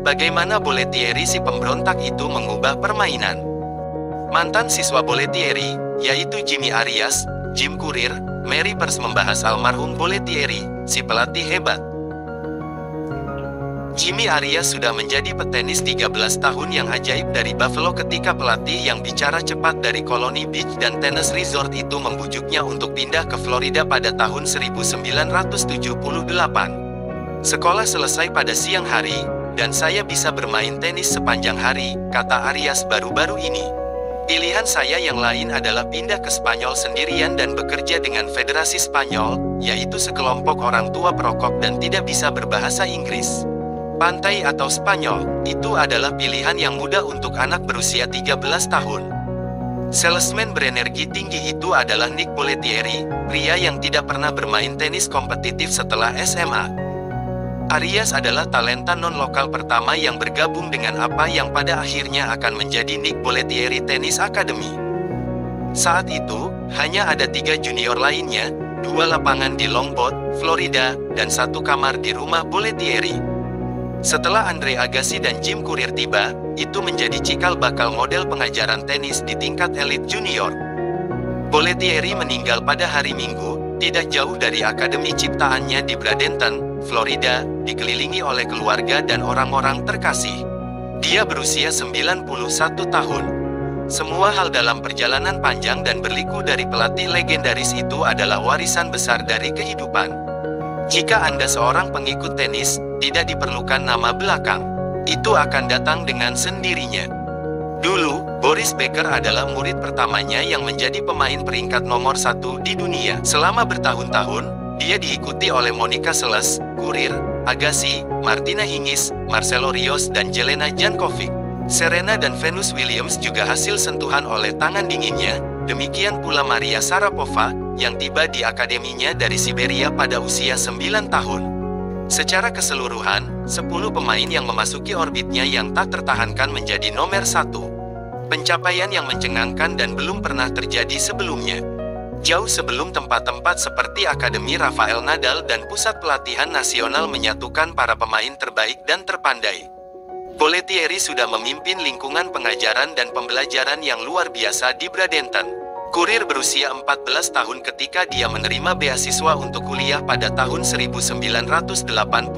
Bagaimana Bollettieri si pemberontak itu mengubah permainan. Mantan siswa Bollettieri, yaitu Jimmy Arias, Jim Courier, Mary Pers membahas almarhum Bollettieri, si pelatih hebat. Jimmy Arias sudah menjadi petenis 13 tahun yang ajaib dari Buffalo ketika pelatih yang bicara cepat dari Colony Beach dan Tennis Resort itu membujuknya untuk pindah ke Florida pada tahun 1978. Sekolah selesai pada siang hari, dan saya bisa bermain tenis sepanjang hari, kata Arias baru-baru ini. Pilihan saya yang lain adalah pindah ke Spanyol sendirian dan bekerja dengan Federasi Spanyol, yaitu sekelompok orang tua perokok dan tidak bisa berbahasa Inggris. Pantai atau Spanyol, itu adalah pilihan yang mudah untuk anak berusia 13 tahun. Salesman berenergi tinggi itu adalah Nick Bollettieri, pria yang tidak pernah bermain tenis kompetitif setelah SMA. Arias adalah talenta non-lokal pertama yang bergabung dengan apa yang pada akhirnya akan menjadi Nick Bollettieri Tennis Academy. Saat itu, hanya ada 3 junior lainnya, 2 lapangan di Longboat, Florida, dan 1 kamar di rumah Bollettieri. Setelah Andre Agassi dan Jim Courier tiba, itu menjadi cikal bakal model pengajaran tenis di tingkat elit junior. Bollettieri meninggal pada hari Minggu, tidak jauh dari akademi ciptaannya di Bradenton, Florida, dikelilingi oleh keluarga dan orang-orang terkasih. Dia berusia 91 tahun. Semua hal dalam perjalanan panjang dan berliku dari pelatih legendaris itu adalah warisan besar dari kehidupan. Jika Anda seorang pengikut tenis, tidak diperlukan nama belakang. Itu akan datang dengan sendirinya. Dulu, Boris Becker adalah murid pertamanya yang menjadi pemain peringkat nomor 1 di dunia. Selama bertahun-tahun, dia diikuti oleh Monica Seles, Courier, Agassi, Martina Hingis, Marcelo Rios dan Jelena Jankovic. Serena dan Venus Williams juga hasil sentuhan oleh tangan dinginnya, demikian pula Maria Sharapova, yang tiba di akademinya dari Siberia pada usia 9 tahun. Secara keseluruhan, 10 pemain yang memasuki orbitnya yang tak tertahankan menjadi nomor 1. Pencapaian yang mencengangkan dan belum pernah terjadi sebelumnya. Jauh sebelum tempat-tempat seperti Akademi Rafael Nadal dan Pusat Pelatihan Nasional menyatukan para pemain terbaik dan terpandai. Bollettieri sudah memimpin lingkungan pengajaran dan pembelajaran yang luar biasa di Bradenton. Courier berusia 14 tahun ketika dia menerima beasiswa untuk kuliah pada tahun 1984.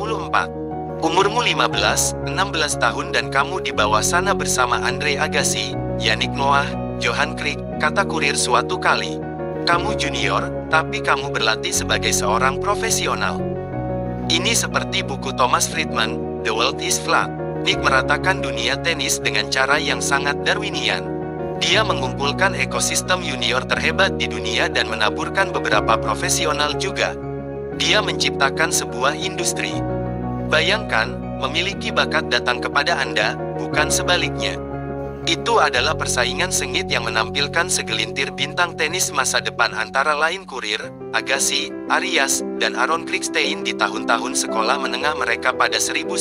Umurmu 15, 16 tahun dan kamu di bawah sana bersama Andre Agassi, Yannick Noah, Johan Kriek, kata Courier suatu kali. Kamu junior, tapi kamu berlatih sebagai seorang profesional. Ini seperti buku Thomas Friedman, The World is Flat. Nick meratakan dunia tenis dengan cara yang sangat Darwinian. Dia mengumpulkan ekosistem junior terhebat di dunia dan menaburkan beberapa profesional juga. Dia menciptakan sebuah industri. Bayangkan, memiliki bakat datang kepada Anda, bukan sebaliknya. Itu adalah persaingan sengit yang menampilkan segelintir bintang tenis masa depan antara lain Courier, Agassi, Arias, dan Aaron Kriegstein di tahun-tahun sekolah menengah mereka pada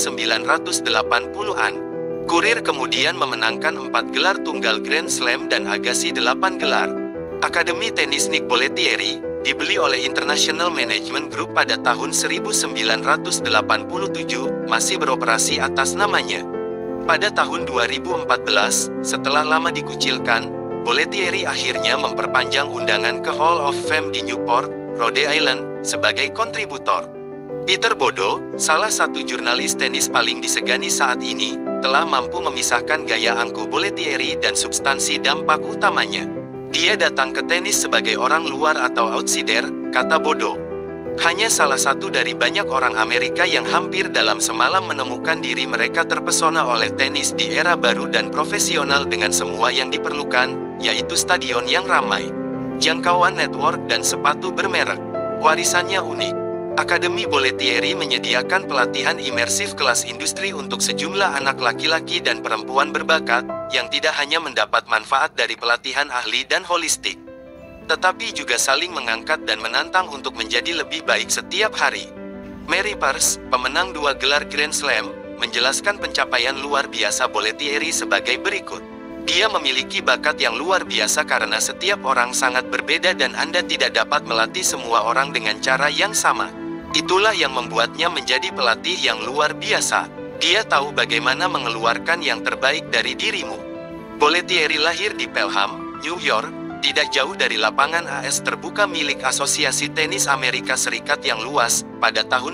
1980-an. Courier kemudian memenangkan 4 gelar tunggal Grand Slam dan Agassi 8 gelar. Akademi tenis Nick Bollettieri, dibeli oleh International Management Group pada tahun 1987, masih beroperasi atas namanya. Pada tahun 2014, setelah lama dikucilkan, Bollettieri akhirnya memperpanjang undangan ke Hall of Fame di Newport, Rhode Island, sebagai kontributor. Peter Bodo, salah satu jurnalis tenis paling disegani saat ini, telah mampu memisahkan gaya angkuh Bollettieri dan substansi dampak utamanya. Dia datang ke tenis sebagai orang luar atau outsider, kata Bodo. Hanya salah satu dari banyak orang Amerika yang hampir dalam semalam menemukan diri mereka terpesona oleh tenis di era baru dan profesional dengan semua yang diperlukan, yaitu stadion yang ramai, jangkauan network dan sepatu bermerek. Warisannya unik. Akademi Bollettieri menyediakan pelatihan imersif kelas industri untuk sejumlah anak laki-laki dan perempuan berbakat, yang tidak hanya mendapat manfaat dari pelatihan ahli dan holistik, tetapi juga saling mengangkat dan menantang untuk menjadi lebih baik setiap hari. Mary Pers, pemenang 2 gelar Grand Slam, menjelaskan pencapaian luar biasa Bollettieri sebagai berikut. Dia memiliki bakat yang luar biasa karena setiap orang sangat berbeda dan Anda tidak dapat melatih semua orang dengan cara yang sama. Itulah yang membuatnya menjadi pelatih yang luar biasa. Dia tahu bagaimana mengeluarkan yang terbaik dari dirimu. Bollettieri lahir di Pelham, New York, tidak jauh dari lapangan AS terbuka milik Asosiasi Tenis Amerika Serikat yang luas, pada tahun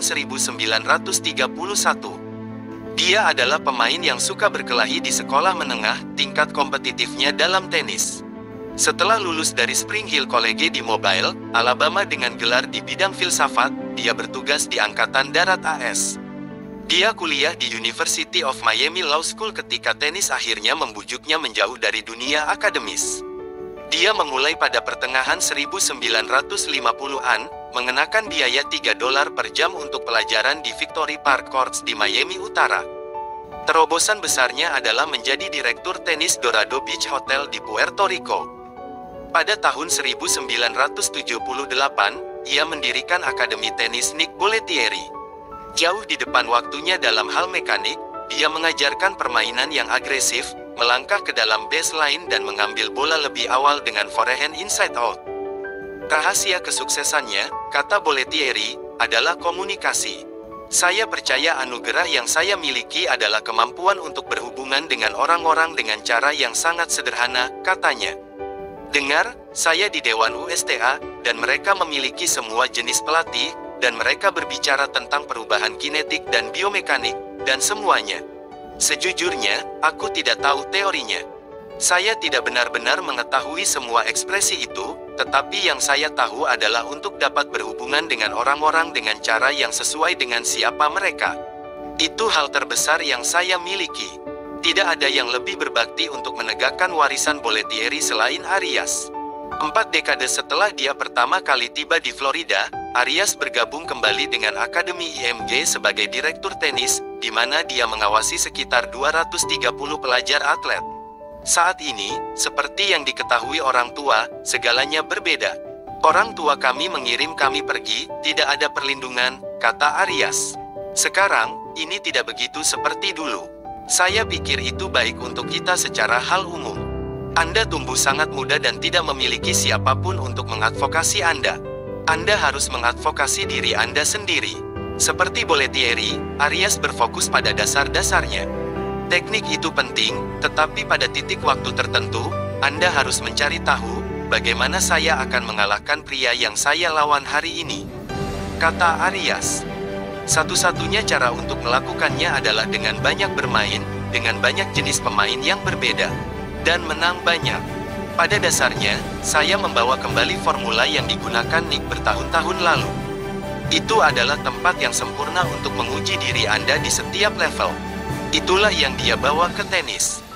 1931. Dia adalah pemain yang suka berkelahi di sekolah menengah, tingkat kompetitifnya dalam tenis. Setelah lulus dari Spring Hill College di Mobile, Alabama dengan gelar di bidang filsafat, dia bertugas di Angkatan Darat AS. Dia kuliah di University of Miami Law School ketika tenis akhirnya membujuknya menjauh dari dunia akademis. Dia memulai pada pertengahan 1950-an, mengenakan biaya $3 per jam untuk pelajaran di Victory Park Courts di Miami Utara. Terobosan besarnya adalah menjadi direktur tenis Dorado Beach Hotel di Puerto Rico. Pada tahun 1978, ia mendirikan Akademi Tenis Nick Bollettieri. Jauh di depan waktunya dalam hal mekanik, dia mengajarkan permainan yang agresif, melangkah ke dalam baseline dan mengambil bola lebih awal dengan forehand inside out. Rahasia kesuksesannya, kata Bollettieri, adalah komunikasi. Saya percaya anugerah yang saya miliki adalah kemampuan untuk berhubungan dengan orang-orang dengan cara yang sangat sederhana, katanya. Dengar, saya di Dewan USTA, dan mereka memiliki semua jenis pelatih, dan mereka berbicara tentang perubahan kinetik dan biomekanik, dan semuanya. Sejujurnya, aku tidak tahu teorinya. Saya tidak benar-benar mengetahui semua ekspresi itu, tetapi yang saya tahu adalah untuk dapat berhubungan dengan orang-orang dengan cara yang sesuai dengan siapa mereka. Itu hal terbesar yang saya miliki. Tidak ada yang lebih berbakti untuk menegakkan warisan Bollettieri selain Arias. 4 dekade setelah dia pertama kali tiba di Florida, Arias bergabung kembali dengan Akademi IMG sebagai direktur tenis, di mana dia mengawasi sekitar 230 pelajar atlet. Saat ini, seperti yang diketahui orang tua, segalanya berbeda. Orang tua kami mengirim kami pergi, tidak ada perlindungan, kata Arias. Sekarang, ini tidak begitu seperti dulu. Saya pikir itu baik untuk kita secara hal umum. Anda tumbuh sangat muda dan tidak memiliki siapapun untuk mengadvokasi Anda. Anda harus mengadvokasi diri Anda sendiri. Seperti Bollettieri, Arias berfokus pada dasar-dasarnya. Teknik itu penting, tetapi pada titik waktu tertentu, Anda harus mencari tahu, bagaimana saya akan mengalahkan pria yang saya lawan hari ini. Kata Arias. Satu-satunya cara untuk melakukannya adalah dengan banyak bermain, dengan banyak jenis pemain yang berbeda, dan menang banyak. Pada dasarnya, saya membawa kembali formula yang digunakan Nick bertahun-tahun lalu. Itu adalah tempat yang sempurna untuk menguji diri Anda di setiap level. Itulah yang dia bawa ke tenis.